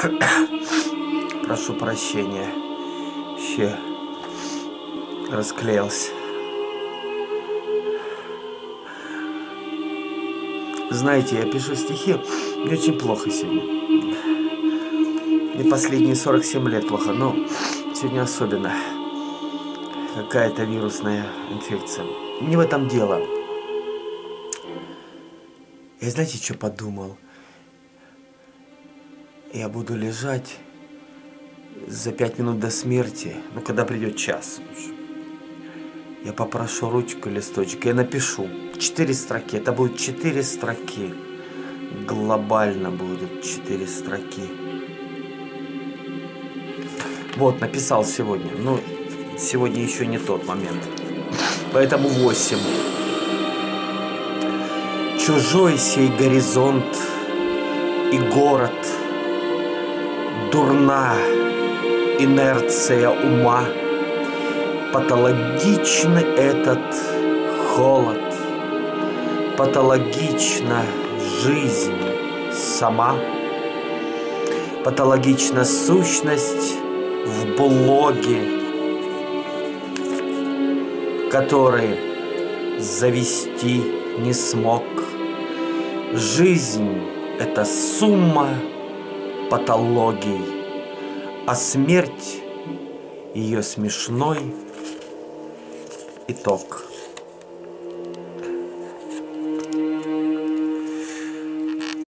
Прошу прощения. Вообще расклеился. Знаете, я пишу стихи, мне очень плохо сегодня. И последние 47 лет плохо, но сегодня особенно. Какая-то вирусная инфекция. Не в этом дело. Я знаете, что подумал? Я буду лежать за 5 минут до смерти, ну, когда придет час. Я попрошу ручку, листочек, я напишу 4 строки. Это будет 4 строки. Глобально будет 4 строки. Вот, написал сегодня. Ну, сегодня еще не тот момент. Поэтому 8. Чужой сей горизонт и город. Дурна инерция ума. Патологичный этот холод. Патологична жизнь сама. Патологична сущность в блоге, который завести не смог. Жизнь — это сумма патологий, а смерть — ее смешной итог.